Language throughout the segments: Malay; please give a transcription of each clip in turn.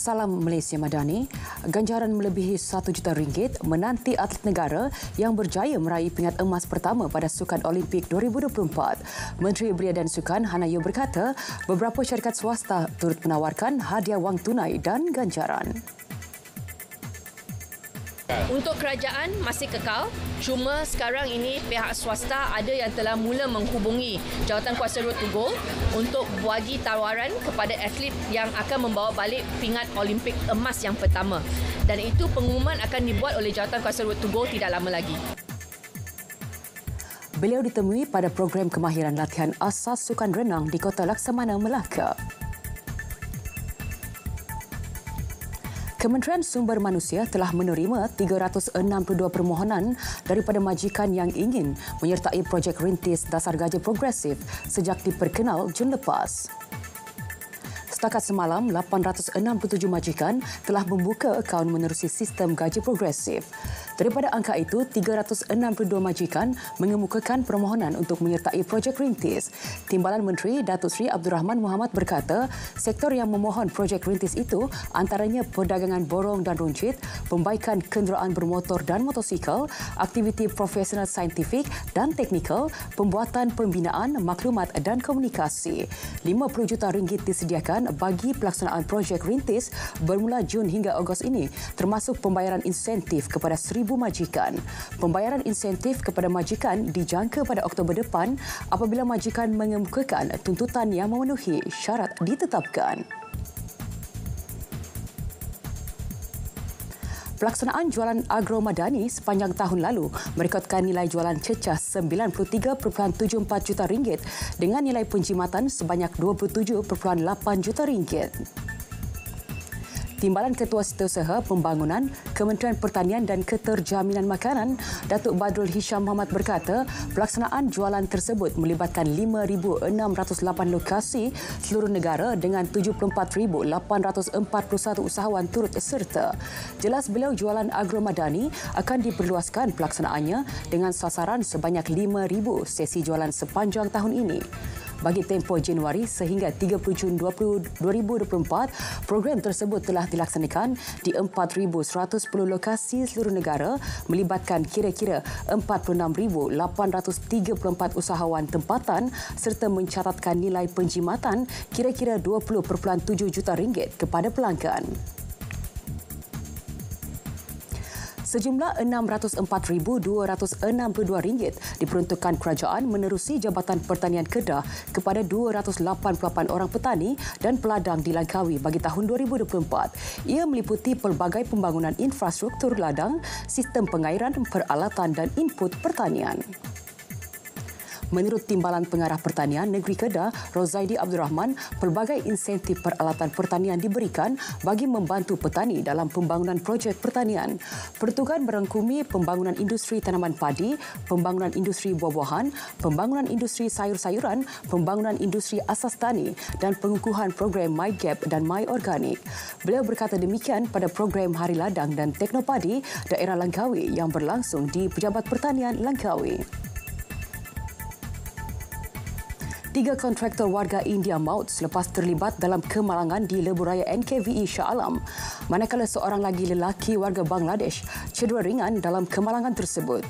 Salam Malaysia Madani. Ganjaran melebihi RM1 juta menanti atlet negara yang berjaya meraih pingat emas pertama pada Sukan Olimpik 2024. Menteri Belia dan Sukan Hana Yeoh berkata, beberapa syarikat swasta turut menawarkan hadiah wang tunai dan ganjaran. Untuk kerajaan masih kekal, cuma sekarang ini pihak swasta ada yang telah mula menghubungi Jawatankuasa Road to Gold untuk bagi tawaran kepada atlet yang akan membawa balik pingat Olimpik emas yang pertama. Dan itu pengumuman akan dibuat oleh Jawatankuasa Road to Gold tidak lama lagi. Beliau ditemui pada program kemahiran latihan asas sukan renang di Kota Laksamana, Melaka. Kementerian Sumber Manusia telah menerima 362 permohonan daripada majikan yang ingin menyertai projek rintis dasar gaji progresif sejak diperkenal Jun lepas. Setakat semalam, 867 majikan telah membuka akaun menerusi sistem gaji progresif. Daripada angka itu, 362 majikan mengemukakan permohonan untuk menyertai projek rintis. Timbalan Menteri Datuk Seri Abdul Rahman Muhammad berkata, sektor yang memohon projek rintis itu antaranya perdagangan borong dan runcit, pembaikan kenderaan bermotor dan motosikal, aktiviti profesional saintifik dan teknikal, pembuatan pembinaan, maklumat dan komunikasi. RM50 juta disediakan bagi pelaksanaan projek rintis bermula Jun hingga Ogos ini, termasuk pembayaran insentif kepada 1,000 majikan. Pembayaran insentif kepada majikan dijangka pada Oktober depan apabila majikan mengemukakan tuntutan yang memenuhi syarat ditetapkan. Pelaksanaan jualan agro madani sepanjang tahun lalu merekodkan nilai jualan cecah RM93.74 juta dengan nilai penjimatan sebanyak RM27.8 juta. Timbalan Ketua Setiausaha Pembangunan Kementerian Pertanian dan Keterjaminan Makanan, Datuk Badrul Hisham Muhammad berkata, pelaksanaan jualan tersebut melibatkan 5,608 lokasi seluruh negara dengan 74,841 usahawan turut serta. Jelas beliau jualan agro madani akan diperluaskan pelaksanaannya dengan sasaran sebanyak 5,000 sesi jualan sepanjang tahun ini. Bagi tempoh Januari sehingga 30 Jun 2024, program tersebut telah dilaksanakan di 4,110 lokasi seluruh negara melibatkan kira-kira 46,834 usahawan tempatan serta mencatatkan nilai penjimatan kira-kira RM20.7 juta kepada pelanggan. Sejumlah RM604,262 diperuntukkan kerajaan menerusi Jabatan Pertanian Kedah kepada 288 orang petani dan peladang di Langkawi bagi tahun 2024. Ia meliputi pelbagai pembangunan infrastruktur ladang, sistem pengairan, peralatan dan input pertanian. Menurut Timbalan Pengarah Pertanian Negeri Kedah, Rozaidi Abdul Rahman, pelbagai insentif peralatan pertanian diberikan bagi membantu petani dalam pembangunan projek pertanian. Peruntukan merangkumi pembangunan industri tanaman padi, pembangunan industri buah-buahan, pembangunan industri sayur-sayuran, pembangunan industri asas tani dan pengukuhan program MyGap dan MyOrganic. Beliau berkata demikian pada program Hari Ladang dan Teknopadi daerah Langkawi yang berlangsung di Pejabat Pertanian Langkawi. 3 kontraktor warga India maut selepas terlibat dalam kemalangan di lebuh raya NKVE Shah Alam, manakala seorang lagi lelaki warga Bangladesh cedera ringan dalam kemalangan tersebut.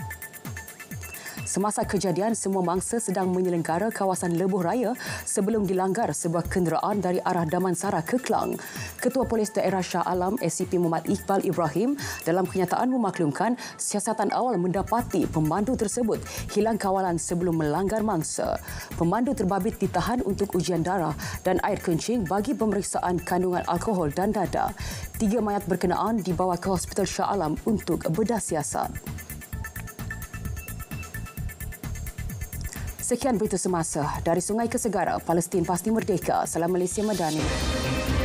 Semasa kejadian, semua mangsa sedang menyelengkara kawasan lebuh raya sebelum dilanggar sebuah kenderaan dari arah Damansara ke Klang. Ketua Polis Daerah Shah Alam SCP Muhammad Iqbal Ibrahim dalam kenyataan memaklumkan siasatan awal mendapati pemandu tersebut hilang kawalan sebelum melanggar mangsa. Pemandu terbabit ditahan untuk ujian darah dan air kencing bagi pemeriksaan kandungan alkohol dan dada. 3 mayat berkenaan dibawa ke Hospital Shah Alam untuk bedah siasat. Sekian berita semasa dari Sungai ke Segara, Palestin pasti merdeka. Salam Malaysia Madani.